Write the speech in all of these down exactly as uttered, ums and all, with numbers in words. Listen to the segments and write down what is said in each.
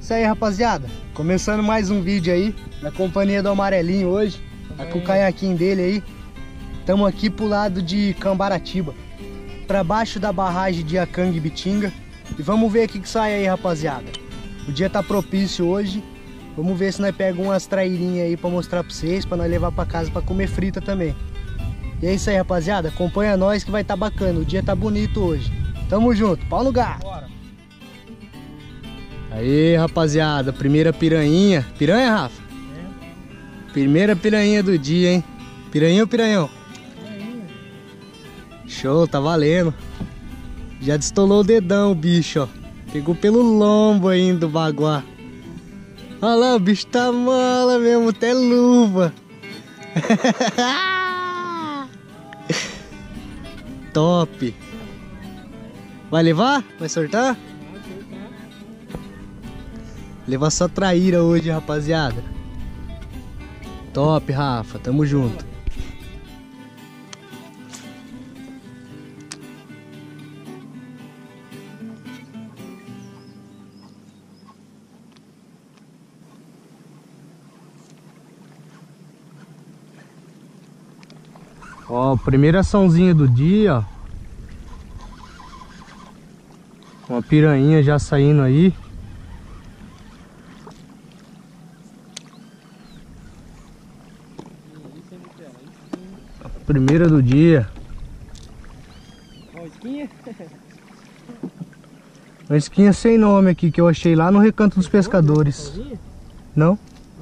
Isso aí, rapaziada, começando mais um vídeo aí, na companhia do Amarelinho hoje, tá com o caiaquinho dele aí. Estamos aqui pro lado de Cambaratiba, pra baixo da barragem de Acangue-Bitinga. E vamos ver o que que sai aí, rapaziada. O dia tá propício hoje, vamos ver se nós pegamos umas trairinhas aí pra mostrar pra vocês, pra nós levar pra casa pra comer frita também. E é isso aí, rapaziada, acompanha nós que vai tá bacana, o dia tá bonito hoje. Tamo junto, pau no gato! Bora. Aí, rapaziada, primeira piranha. Piranha, Rafa? É. Primeira piranha do dia, hein? Piranha ou piranhão? Piranha. Show, tá valendo. Já destolou o dedão o bicho, ó. Pegou pelo lombo ainda o baguá. Olha lá, o bicho tá mala mesmo, até luva. Top. Vai levar? Vai soltar? Levar só traíra hoje, rapaziada. Top, Rafa. Tamo junto. Ó, primeira açãozinha do dia, ó. Uma piranha já saindo aí. Primeira do dia. Uma esquinha? Uma esquinha sem nome aqui que eu achei lá no Recanto dos Pescadores. Não?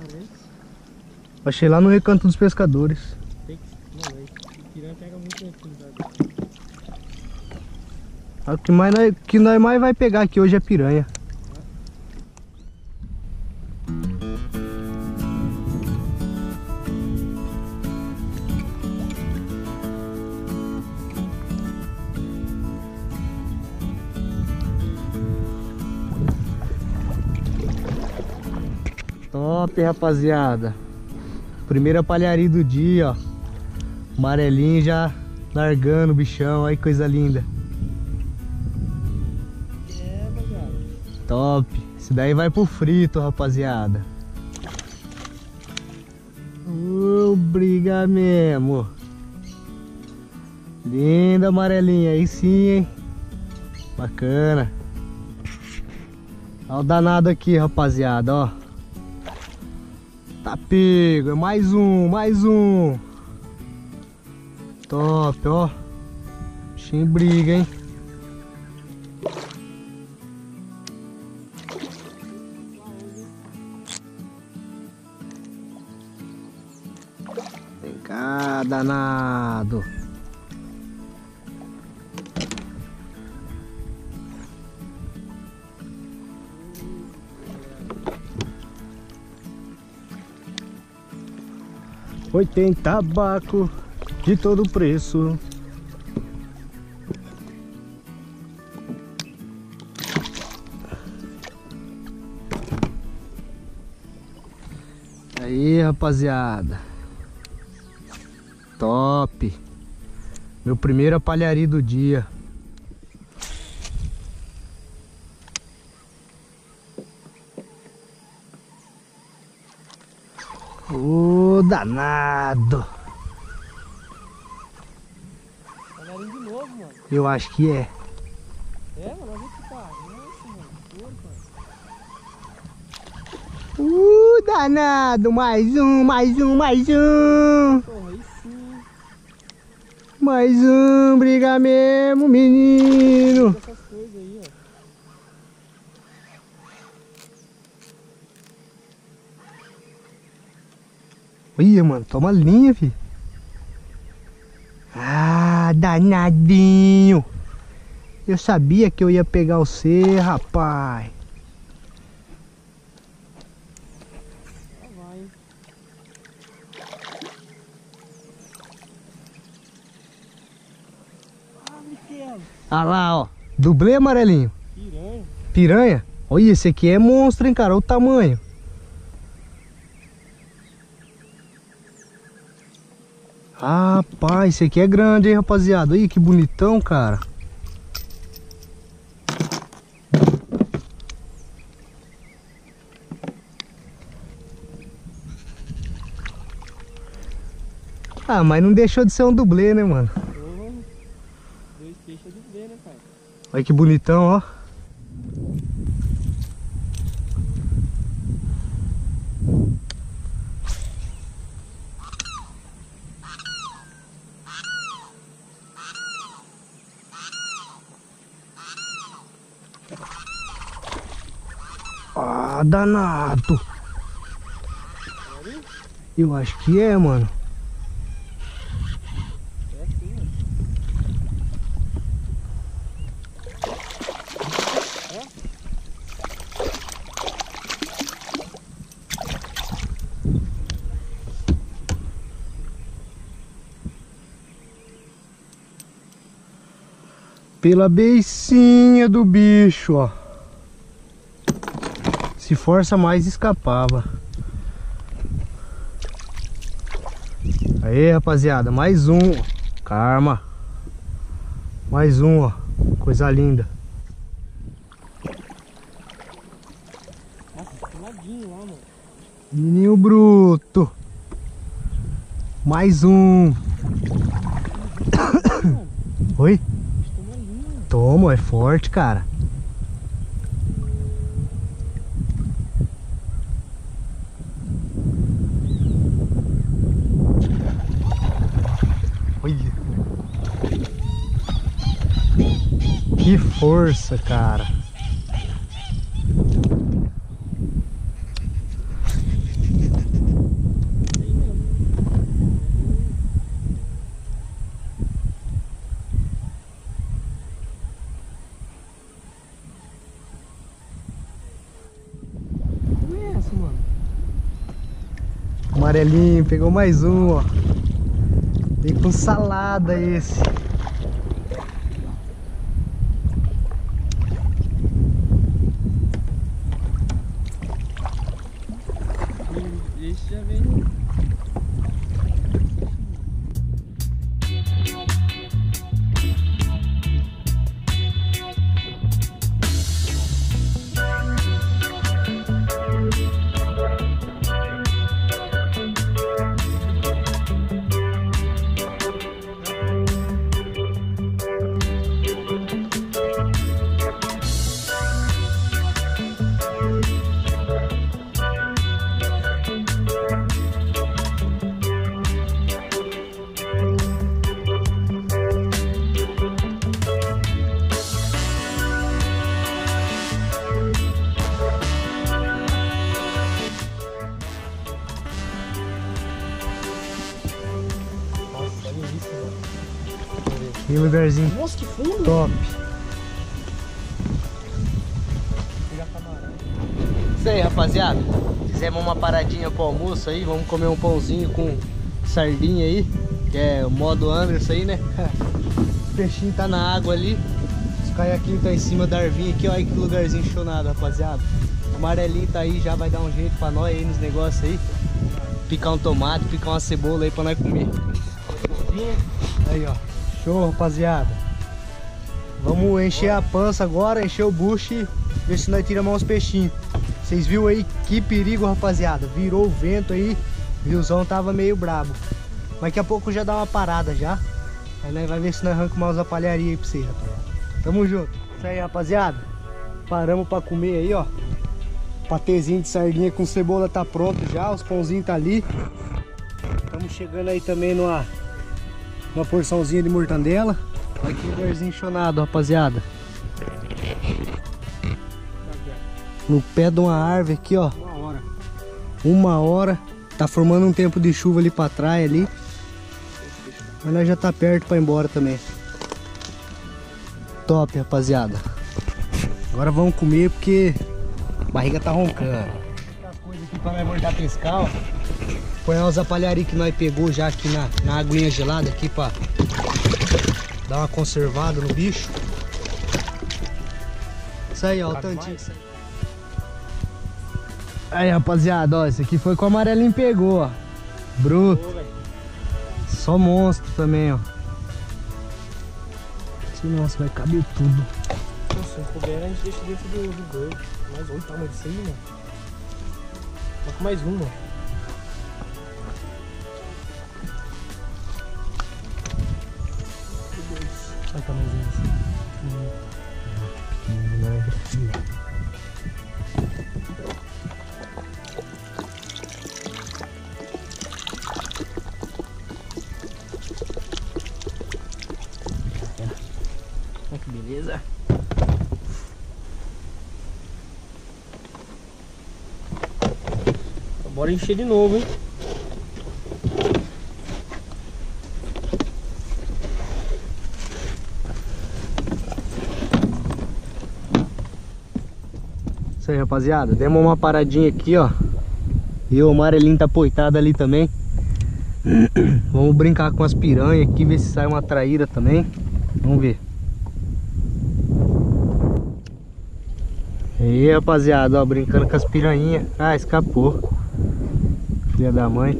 Achei lá no Recanto dos Pescadores. O que, mais nós, que nós mais vai pegar aqui hoje é piranha. Top, rapaziada. Primeira palharia do dia, ó. Amarelinho já largando o bichão. Olha que coisa linda. É, rapaziada. Top. Esse daí vai pro frito, rapaziada. Uh, briga mesmo. Linda, amarelinha. Aí sim, hein. Bacana. Olha o danado aqui, rapaziada, ó. Tá pego, é mais um, mais um. Top, ó. Bichinho briga, hein. Vem cá, danado. Oi, tem tabaco de todo preço. Aí, rapaziada. Top. Meu primeiro palhari do dia. Ô, danado. Palharim de novo, mano. Eu acho que é. É, mano, olha que tá. Nossa, mano. Porra. Uh, danado. Mais um, mais um, mais um. Porra, aí sim. Mais um, briga mesmo, menino. Essas coisas aí, ó. Ih, mano, toma linha, filho. Ah, danadinho. Eu sabia que eu ia pegar você, rapaz. Ah lá, ó. Dublê, amarelinho. Piranha. Piranha? Olha, esse aqui é monstro, hein, cara. Olha o tamanho. Rapaz, esse aqui é grande, hein, rapaziada. Olha que bonitão, cara. Ah, mas não deixou de ser um dublê, né, mano? Oh, dois peixes é dublê, né, pai? Olha que bonitão, ó. Ah, danado. Eu acho que é, mano. É assim, mano. Pela beicinha do bicho, ó. Se força mais, escapava. Aí, rapaziada, mais um. Karma. Mais um, ó. Coisa linda. Nossa, tem ladinho lá, mano. Menininho bruto. Mais um. Oi? Toma, é forte, cara. Olha. Que força, cara. Amarelinho, pegou mais um, ó. Vem com salada esse. Esse já vem. E lugarzinho. Nossa, que fundo! Top. Isso aí, rapaziada. Fizemos uma paradinha pro almoço aí. Vamos comer um pãozinho com sardinha aí. Que é o modo Anderson aí, né? O peixinho tá na água ali. Os caiaquinhos tá em cima da arvinha aqui. Olha que lugarzinho chonado, rapaziada. O amarelinho tá aí, já vai dar um jeito pra nós aí nos negócios aí. Picar um tomate, picar uma cebola aí pra nós comer. Aí, ó. Show, rapaziada. Vamos encher a pança agora, encher o bucho e ver se nós tiramos uns peixinhos. Vocês viram aí que perigo, rapaziada. Virou o vento aí. O riozão tava meio brabo. Mas daqui a pouco já dá uma parada já. Aí nós vai ver se nós arrancamos umas apalharias aí pra você, rapaziada. Tamo junto. Isso aí, rapaziada. Paramos pra comer aí, ó. Patezinho de sardinha com cebola tá pronto já. Os pãozinhos tá ali. Estamos chegando aí também numa, uma porçãozinha de mortandela. Olha que lugarzinho chonado, rapaziada. No pé de uma árvore aqui, ó. Uma hora. Uma hora. Tá formando um tempo de chuva ali pra trás ali. Mas nós já tá perto pra ir embora também. Top, rapaziada. Agora vamos comer porque a barriga tá roncando. Muita coisa aqui pra nós voltar a pescar, ó. Põe uns apalharias que nós pegou já aqui na, na aguinha gelada aqui pra dar uma conservada no bicho. Isso aí, ó, o tantinho. Aí, rapaziada, ó, esse aqui foi que o amarelinho pegou, ó. Bruto. Só monstro também, ó. Nossa, vai caber tudo. Nossa, se couber, a gente deixa dentro do, do gordo. Mais um tamanho disso aí, mano. Só com mais um, mano. Olha o tamanhozinho assim. Olha que beleza. Bora encher de novo, hein? Isso aí, rapaziada, demos uma paradinha aqui, ó. E o amarelinho tá poitado ali também. Vamos brincar com as piranhas aqui, ver se sai uma traíra também. Vamos ver. E aí, rapaziada, ó, brincando com as piranhas. Ah, escapou. Filha da mãe.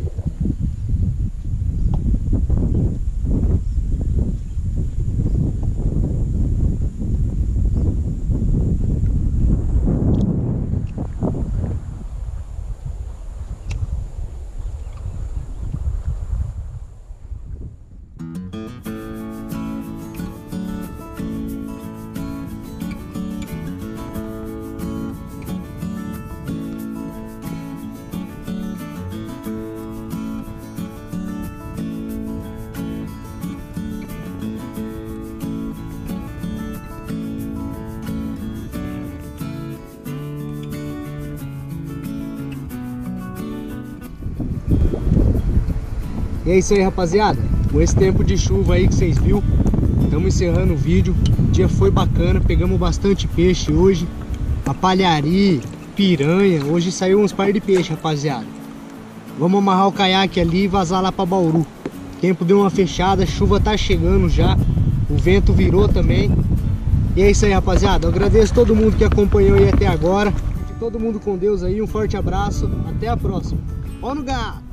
E é isso aí, rapaziada, com esse tempo de chuva aí que vocês viram, estamos encerrando o vídeo. O dia foi bacana, pegamos bastante peixe hoje, apalhari, piranha, hoje saiu uns par de peixe, rapaziada. Vamos amarrar o caiaque ali e vazar lá para Bauru. O tempo deu uma fechada, a chuva tá chegando já, o vento virou também. E é isso aí, rapaziada, eu agradeço todo mundo que acompanhou aí até agora. Todo mundo com Deus aí, um forte abraço, até a próxima. Ó no gato!